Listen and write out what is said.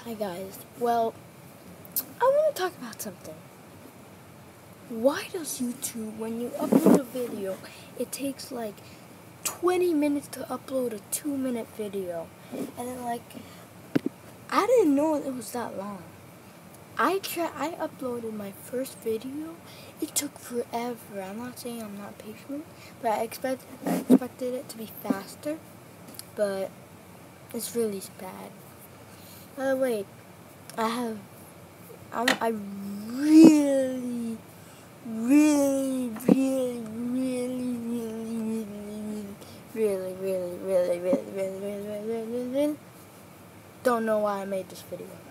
Hi guys, well, I want to talk about something. Why does YouTube, when you upload a video, it takes like 20 minutes to upload a 2-minute video? And then I didn't know it was that long. I uploaded my first video, it took forever. I'm not saying I'm not patient, but I expected it to be faster, but it's really bad. By the way, I really don't know why I made this video.